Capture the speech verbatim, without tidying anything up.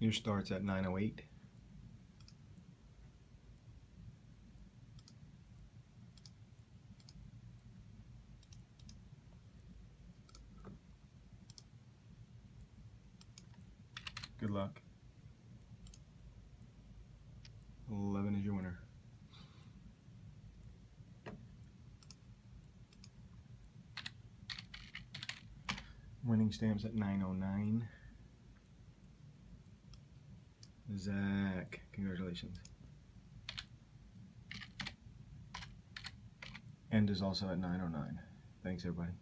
Your start's at nine oh eight. Good luck. eleven is your winner. Winning stamps at nine oh nine. Zach, congratulations. End is also at nine oh nine. Thanks, everybody.